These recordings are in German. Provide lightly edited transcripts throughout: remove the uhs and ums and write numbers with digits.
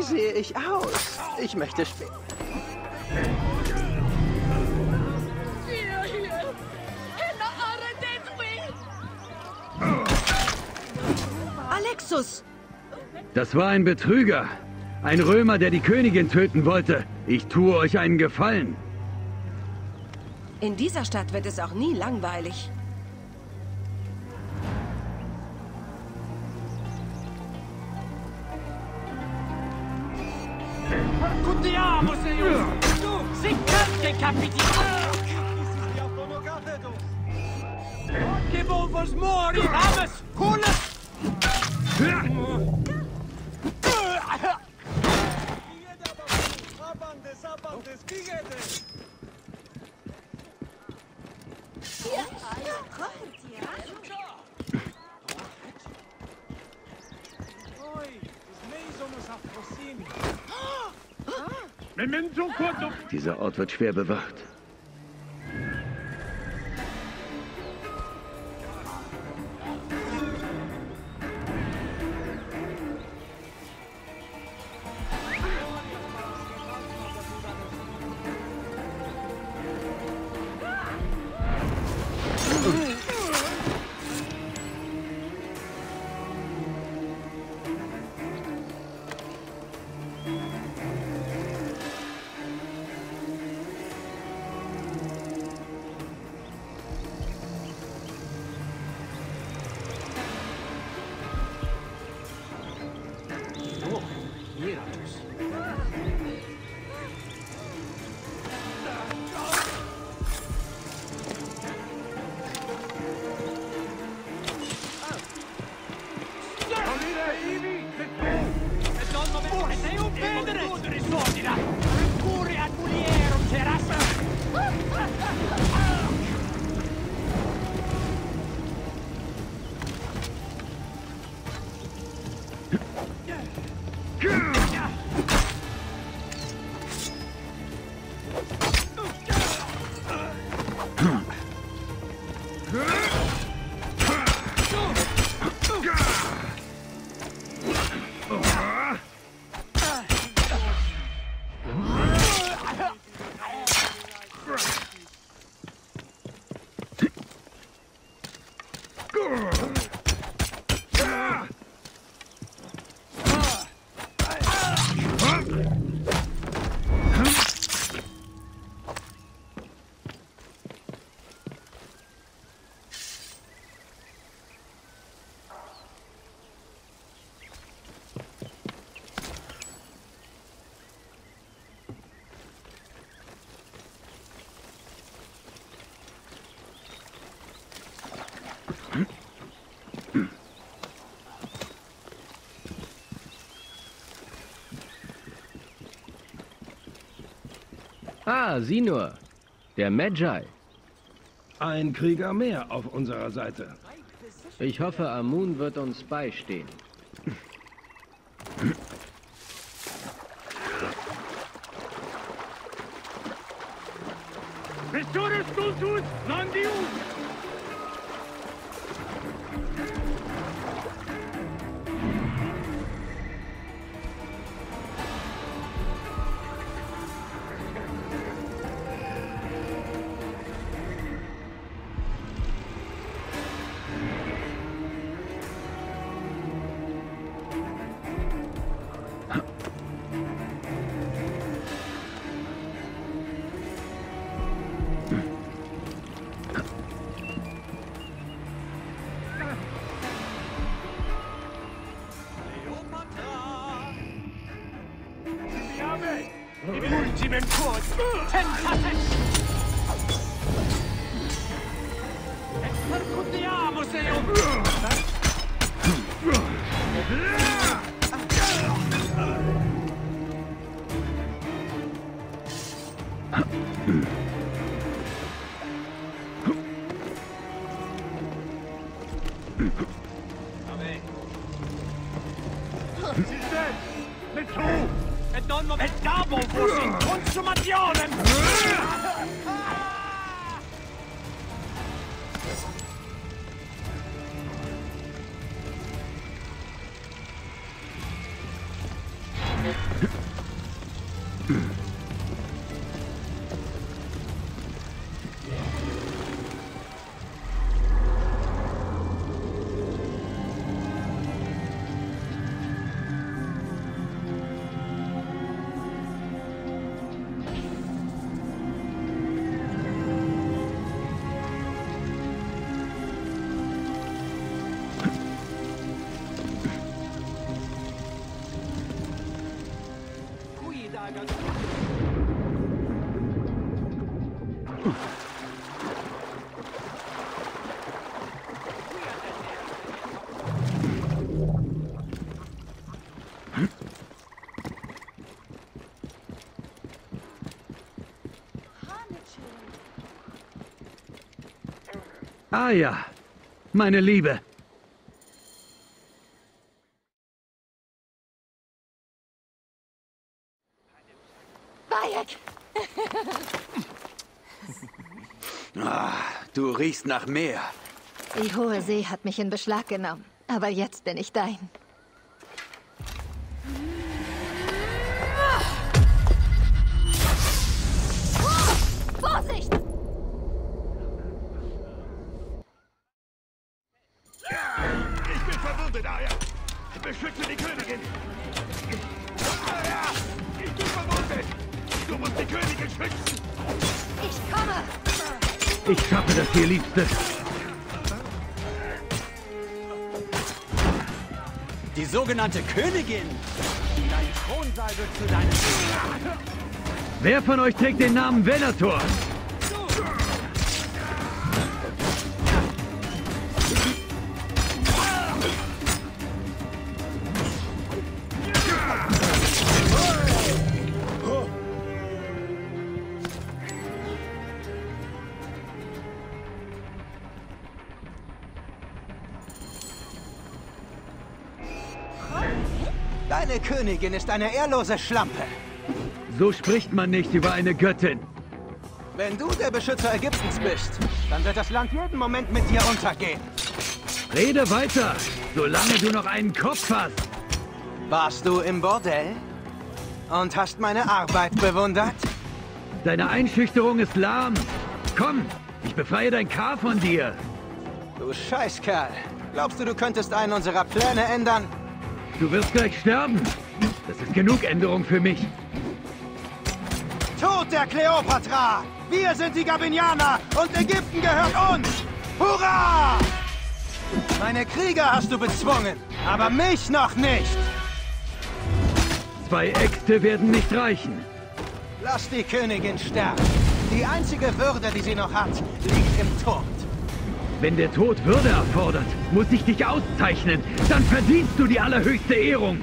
sehe ich aus? Ich möchte spielen. Alexus! Das war ein Betrüger. Ein Römer, der die Königin töten wollte. Ich tue euch einen Gefallen. In dieser Stadt wird es auch nie langweilig. Partiamo, signor! Seccate, capitano! Che vos mori, amas, culas! Dieser Ort wird schwer bewacht. Ah, sieh nur. Der Magi. Ein Krieger mehr auf unserer Seite. Ich hoffe, Amun wird uns beistehen. Pastores stultus, non dius! Ultimate push! Tentate! Percutiamo, signor! E dopo fosse in consumazione! Ah ja, meine Liebe. Bayek! Du riechst nach Meer. Die hohe See hat mich in Beschlag genommen. Aber jetzt bin ich dein. Vorsicht! Ich bin verwundet, Arya. Beschütze die Königin. Arya, ich bin verwundet. Du musst die Königin schützen. Ich komme! Ich schaffe das hier, Liebste. Die sogenannte Königin. Dein Thronsaal wird zu deinem... Wer von euch trägt den Namen Venator? Deine Königin ist eine ehrlose Schlampe. So spricht man nicht über eine Göttin. Wenn du der Beschützer Ägyptens bist, dann wird das Land jeden Moment mit dir untergehen. Rede weiter, solange du noch einen Kopf hast. Warst du im Bordell? Und hast meine Arbeit bewundert? Deine Einschüchterung ist lahm. Komm, ich befreie dein K von dir. Du Scheißkerl. Glaubst du, du könntest einen unserer Pläne ändern? Du wirst gleich sterben. Das ist genug Änderung für mich. Tod der Kleopatra! Wir sind die Gabinianer und Ägypten gehört uns! Hurra! Meine Krieger hast du bezwungen, aber mich noch nicht! 2 Äxte werden nicht reichen. Lass die Königin sterben. Die einzige Würde, die sie noch hat, liegt im Tod. Wenn der Tod Würde erfordert, muss ich dich auszeichnen. Dann verdienst du die allerhöchste Ehrung.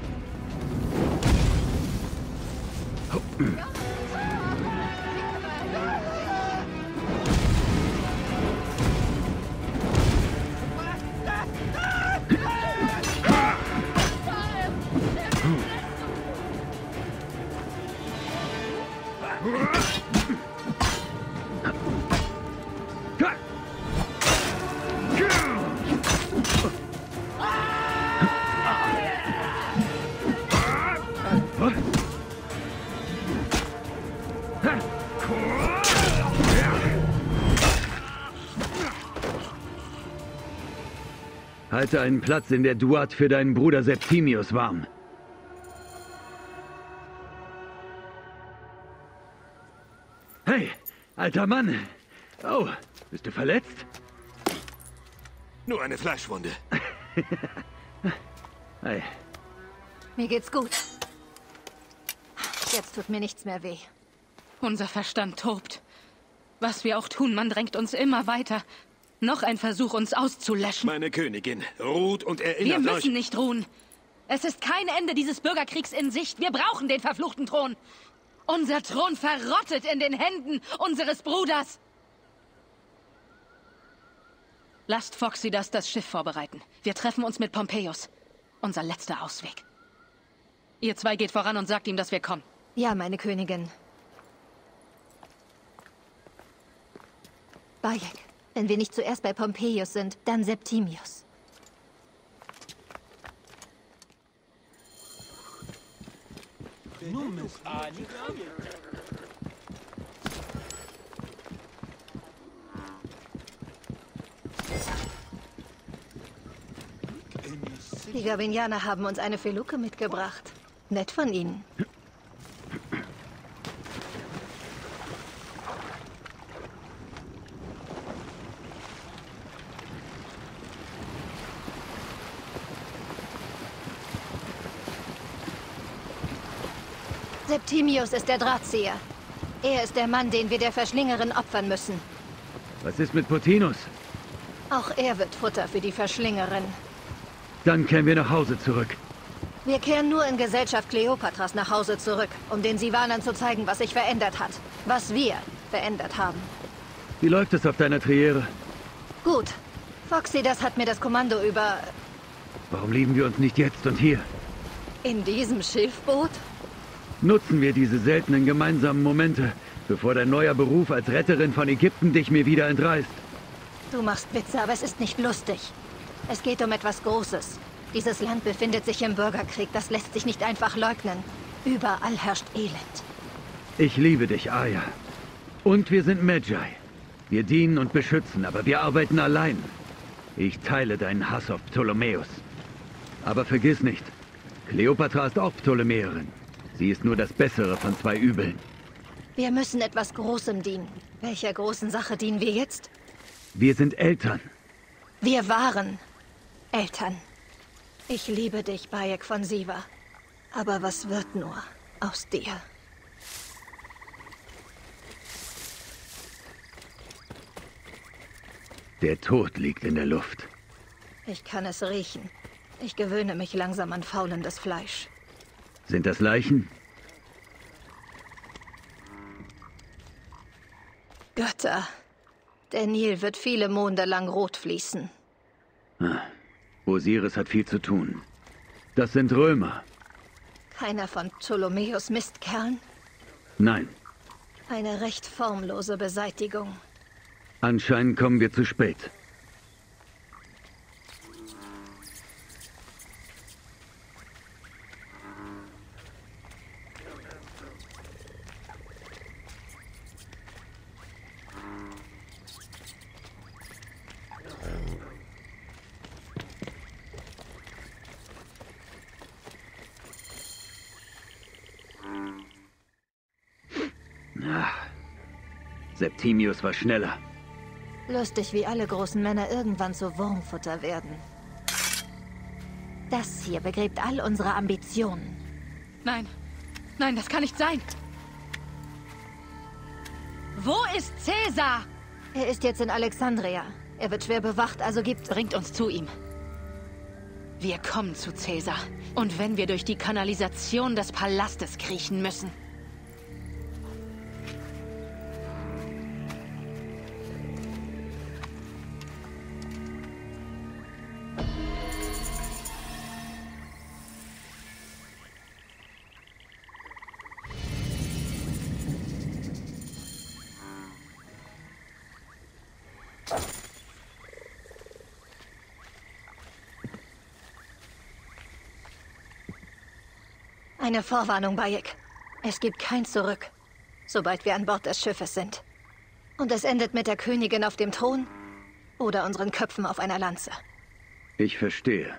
Halte einen Platz in der Duat für deinen Bruder Septimius warm. Hey, alter Mann. Oh, bist du verletzt? Nur eine Fleischwunde. Hey. Mir geht's gut. Jetzt tut mir nichts mehr weh. Unser Verstand tobt. Was wir auch tun, man drängt uns immer weiter. Noch ein Versuch, uns auszulöschen. Meine Königin, ruht und Wir erinnert euch... müssen nicht ruhen. Es ist kein Ende dieses Bürgerkriegs in Sicht. Wir brauchen den verfluchten Thron. Unser Thron verrottet in den Händen unseres Bruders. Lasst Foxy das Schiff vorbereiten. Wir treffen uns mit Pompeius. Unser letzter Ausweg. Ihr 2 geht voran und sagt ihm, dass wir kommen. Ja, meine Königin. Bayek, wenn wir nicht zuerst bei Pompeius sind, dann Septimius. Die Gavinianer haben uns eine Feluke mitgebracht. Nett von ihnen. Septimius ist der Drahtzieher. Er ist der Mann, den wir der Verschlingerin opfern müssen. Was ist mit Potinus? Auch er wird Futter für die Verschlingerin. Dann kehren wir nach Hause zurück. Wir kehren nur in Gesellschaft Kleopatras nach Hause zurück, um den Sivanern zu zeigen, was sich verändert hat. Was wir verändert haben. Wie läuft es auf deiner Triere? Gut. Phoxidas hat mir das Kommando über... Warum lieben wir uns nicht jetzt und hier? In diesem Schiffboot? Nutzen wir diese seltenen gemeinsamen Momente, bevor dein neuer Beruf als Retterin von Ägypten dich mir wieder entreißt. Du machst Witze, aber es ist nicht lustig. Es geht um etwas Großes. Dieses Land befindet sich im Bürgerkrieg, das lässt sich nicht einfach leugnen. Überall herrscht Elend. Ich liebe dich, Arya. Und wir sind Magi. Wir dienen und beschützen, aber wir arbeiten allein. Ich teile deinen Hass auf Ptolemäus. Aber vergiss nicht, Kleopatra ist auch Ptolemäerin. Sie ist nur das Bessere von zwei Übeln. Wir müssen etwas Großem dienen. Welcher großen Sache dienen wir jetzt? Wir sind Eltern. Wir waren Eltern. Ich liebe dich, Bayek von Siva. Aber was wird nur aus dir? Der Tod liegt in der Luft. Ich kann es riechen. Ich gewöhne mich langsam an faulendes Fleisch. Sind das Leichen? Götter. Der Nil wird viele Monde lang rot fließen. Osiris hat viel zu tun. Das sind Römer. Keiner von Ptolemäus Mistkerlen? Nein. Eine recht formlose Beseitigung. Anscheinend kommen wir zu spät. Septimius war schneller. Lustig, wie alle großen Männer irgendwann zu Wurmfutter werden. Das hier begräbt all unsere Ambitionen. Nein. Nein, das kann nicht sein. Wo ist Caesar? Er ist jetzt in Alexandria. Er wird schwer bewacht, also Bringt uns zu ihm. Wir kommen zu Caesar. Und wenn wir durch die Kanalisation des Palastes kriechen müssen. Eine Vorwarnung, Bayek. Es gibt kein Zurück, sobald wir an Bord des Schiffes sind. Und es endet mit der Königin auf dem Thron oder unseren Köpfen auf einer Lanze. Ich verstehe.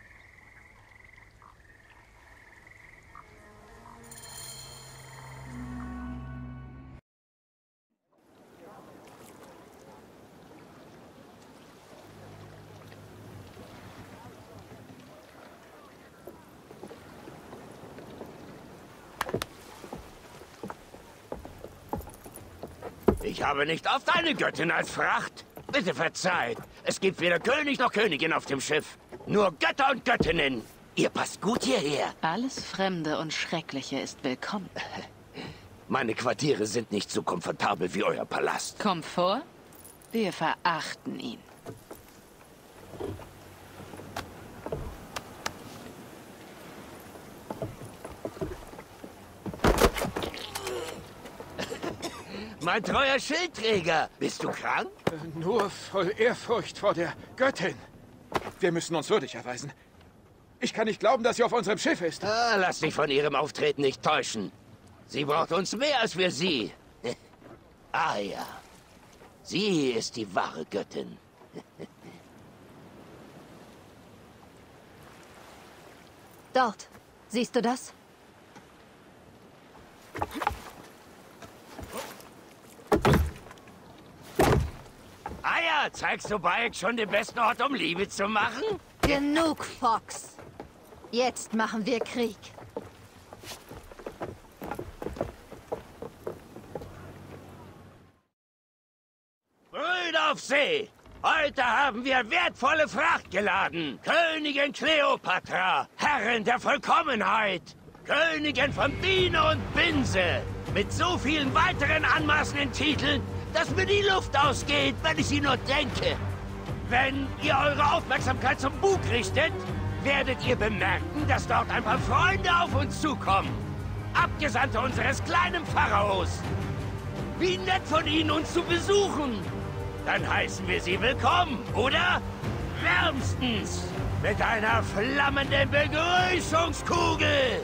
Ich habe nicht auf deine Göttin als Fracht. Bitte verzeiht. Es gibt weder König noch Königin auf dem Schiff. Nur Götter und Göttinnen. Ihr passt gut hierher. Alles Fremde und Schreckliche ist willkommen. Meine Quartiere sind nicht so komfortabel wie euer Palast. Komfort? Wir verachten ihn. Mein treuer Schildträger. Bist du krank? Nur voll Ehrfurcht vor der Göttin. Wir müssen uns würdig erweisen. Ich kann nicht glauben, dass sie auf unserem Schiff ist. Ah, lass dich von ihrem Auftreten nicht täuschen. Sie braucht uns mehr als wir sie. Ah ja, sie ist die wahre Göttin. Dort. Siehst du das? Ah ja, zeigst du Bayek schon den besten Ort, um Liebe zu machen? Genug, Fox. Jetzt machen wir Krieg. Brüder auf See! Heute haben wir wertvolle Fracht geladen. Königin Kleopatra, Herrin der Vollkommenheit. Königin von Biene und Binse. Mit so vielen weiteren anmaßenden Titeln, dass mir die Luft ausgeht, wenn ich sie nur denke. Wenn ihr eure Aufmerksamkeit zum Bug richtet, werdet ihr bemerken, dass dort ein paar Freunde auf uns zukommen. Abgesandte unseres kleinen Pharaos. Wie nett von ihnen, uns zu besuchen. Dann heißen wir sie willkommen, oder? Wärmstens mit einer flammenden Begrüßungskugel.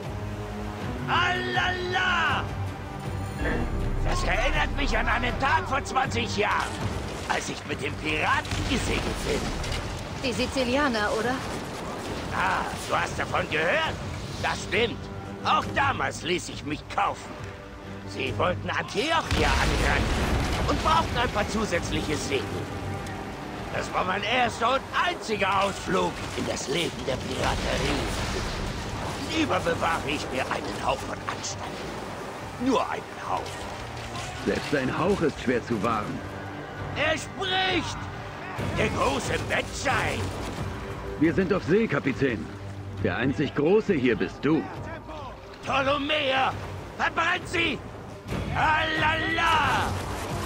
Alala! Das erinnert mich an einen Tag vor 20 Jahren, als ich mit den Piraten gesegelt bin. Die Sizilianer, oder? Ah, du hast davon gehört? Das stimmt. Auch damals ließ ich mich kaufen. Sie wollten Antiochia angreifen und brauchten ein paar zusätzliche Segel. Das war mein erster und einziger Ausflug in das Leben der Piraterie. Lieber bewahre ich mir einen Hauch von Anstand. Nur einen Hauch. Selbst ein Hauch ist schwer zu wahren. Er spricht! Der große Medjay! Wir sind auf See, Kapitän. Der einzig Große hier bist du. Ptolomea! Verbrennt sie! Alala!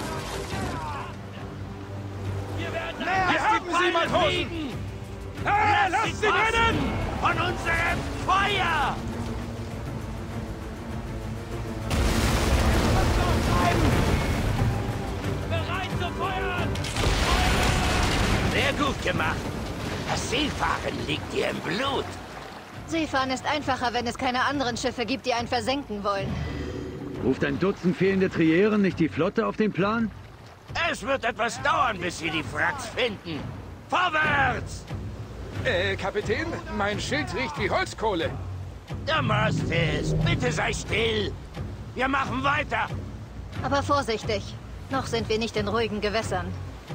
Wir haben sie, Matrosen! Lasst sie brennen! Von unserem Feuer! Bereit zu feuern! Sehr gut gemacht. Das Seefahren liegt dir im Blut. Seefahren ist einfacher, wenn es keine anderen Schiffe gibt, die einen versenken wollen. Ruft ein Dutzend fehlende Trieren nicht die Flotte auf den Plan? Es wird etwas dauern, bis sie die Wracks finden. Vorwärts! Kapitän, mein Schild riecht wie Holzkohle. Damastis, bitte sei still. Wir machen weiter. Aber vorsichtig. Noch sind wir nicht in ruhigen Gewässern.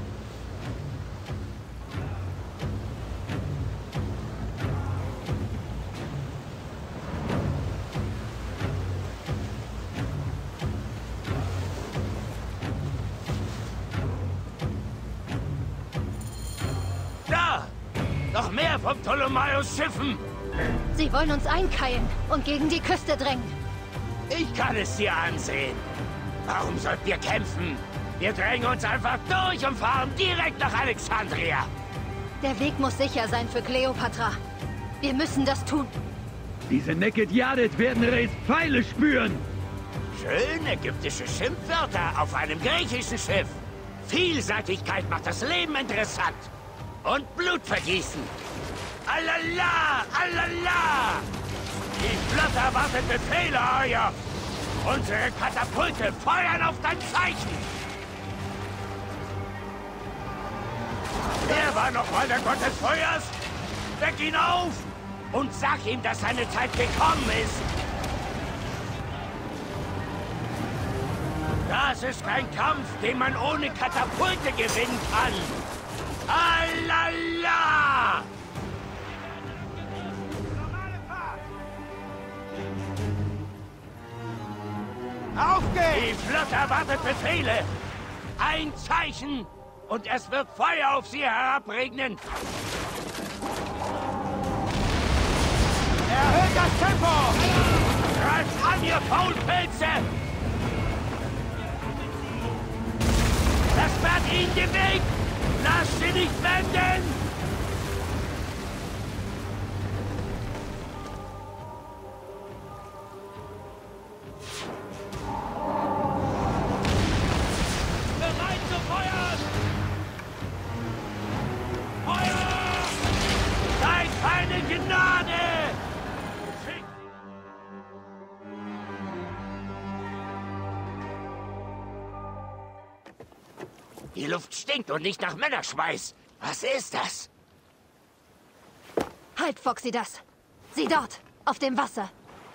Da! Noch mehr von Ptolemaios Schiffen! Sie wollen uns einkeilen und gegen die Küste drängen. Ich kann es dir ansehen. Warum sollten wir kämpfen? Wir drängen uns einfach durch und fahren direkt nach Alexandria. Der Weg muss sicher sein für Kleopatra. Wir müssen das tun. Diese Naked Yadet werden Reys Pfeile spüren. Schön ägyptische Schimpfwörter auf einem griechischen Schiff. Vielseitigkeit macht das Leben interessant. Und Blutvergießen. Alala! Alala! Die Flotte erwartet Befehle, Euer! Unsere Katapulte feuern auf dein Zeichen! Wer war nochmal der Gott des Feuers? Weck ihn auf! Und sag ihm, dass seine Zeit gekommen ist! Das ist ein Kampf, den man ohne Katapulte gewinnen kann! Alala! Auf geht's! Die Flotte erwartet Befehle! Ein Zeichen und es wird Feuer auf sie herabregnen! Erhöht das Tempo! Greift an, ihr Faulpelze! Versperrt ihnen den Weg! Lasst sie nicht wenden! Bereit zu feuern! Feuer! Seid keine Gnade! Die Luft stinkt und nicht nach Männerschweiß. Was ist das? Halt, Foxy, das. Sieh dort, auf dem Wasser.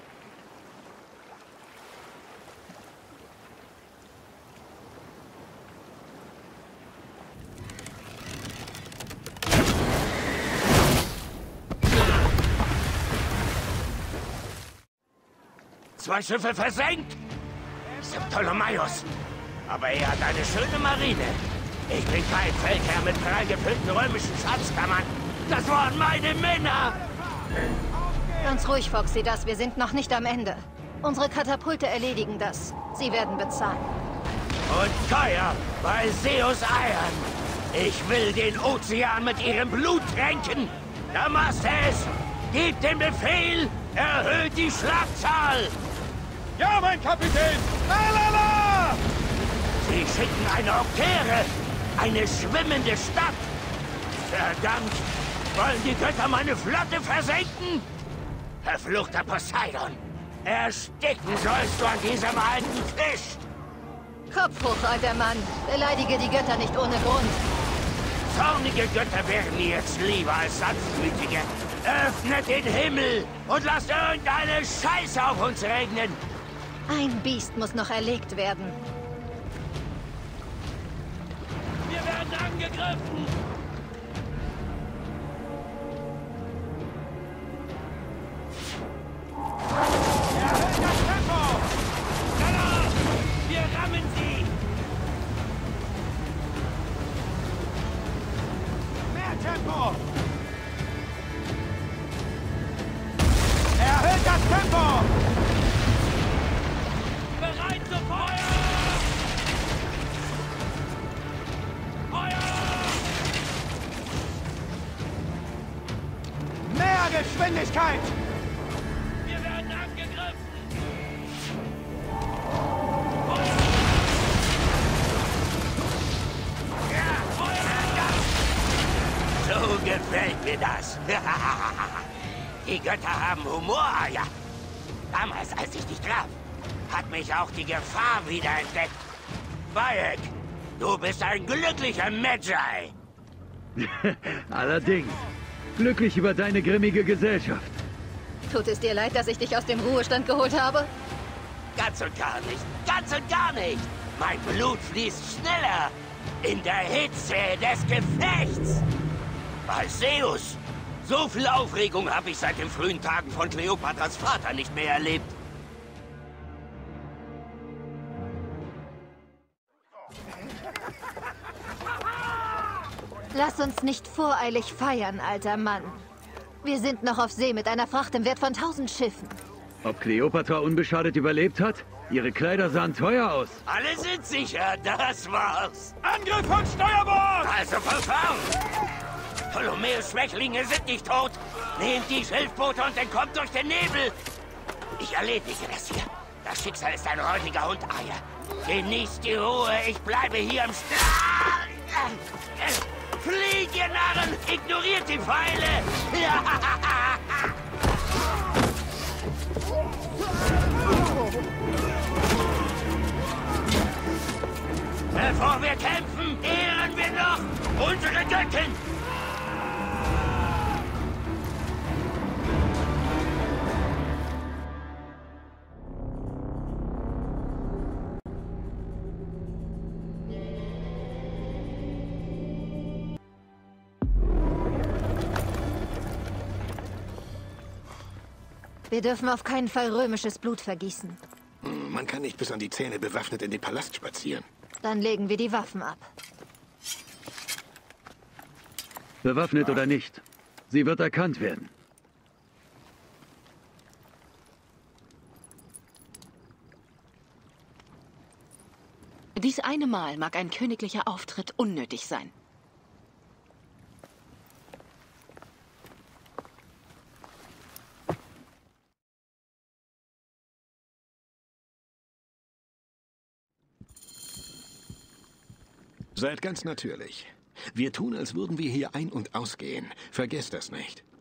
Zwei Schiffe versenkt. Ptolemaios. Aber er hat eine schöne Marine. Ich bin kein Feldherr mit prall gefüllten römischen Schatzkammern. Das waren meine Männer. Ganz ruhig, Foxy, das. Wir sind noch nicht am Ende. Unsere Katapulte erledigen das. Sie werden bezahlen. Und teuer bei Zeus Eiern. Ich will den Ozean mit ihrem Blut tränken. Damastes, gib den Befehl, erhöht die Schlagzahl. Ja, mein Kapitän! Lalala! Sie schicken eine Oktäre, eine schwimmende Stadt. Verdammt, wollen die Götter meine Flotte versenken? Verfluchter Poseidon, ersticken sollst du an diesem alten Fisch. Kopf hoch, alter Mann. Beleidige die Götter nicht ohne Grund. Zornige Götter wären mir jetzt lieber als sanftmütige. Öffnet den Himmel und lasst irgendeine Scheiße auf uns regnen. Ein Biest muss noch erlegt werden. Wir werden angegriffen! Erhöht das Tempo! Schneller! Wir rammen sie! Mehr Tempo! Erhöht das Tempo! Bereit zu feuern! Feuer! Mehr Geschwindigkeit! Wir werden angegriffen! So gefällt mir das. Die Götter haben Humor, ja. Damals, als ich dich traf, hat mich auch die Gefahr wiederentdeckt. Bayek, du bist ein glücklicher Magi. Allerdings. Glücklich über deine grimmige Gesellschaft. Tut es dir leid, dass ich dich aus dem Ruhestand geholt habe? Ganz und gar nicht. Ganz und gar nicht. Mein Blut fließt schneller. In der Hitze des Gefechts. Bei Zeus. So viel Aufregung habe ich seit den frühen Tagen von Kleopatras Vater nicht mehr erlebt. Lass uns nicht voreilig feiern, alter Mann. Wir sind noch auf See mit einer Fracht im Wert von 1000 Schiffen. Ob Kleopatra unbeschadet überlebt hat? Ihre Kleider sahen teuer aus. Alle sind sicher, das war's. Angriff von Steuerbord! Also von vorn. Ptolemäus Schwächlinge sind nicht tot. Nehmt die Schilfboote und entkommt durch den Nebel. Ich erledige das hier. Das Schicksal ist ein räudiger Hund, Eier. Genießt die Ruhe, ich bleibe hier am Strand. Flieht, ihr Narren! Ignoriert die Pfeile! Bevor wir kämpfen, ehren wir noch unsere Göttin! Wir dürfen auf keinen Fall römisches Blut vergießen. Man kann nicht bis an die Zähne bewaffnet in den Palast spazieren. Dann legen wir die Waffen ab. Bewaffnet oder nicht. Sie wird erkannt werden. Dies eine Mal mag ein königlicher Auftritt unnötig sein. Seid ganz natürlich. Wir tun, als würden wir hier ein- und ausgehen. Vergesst das nicht.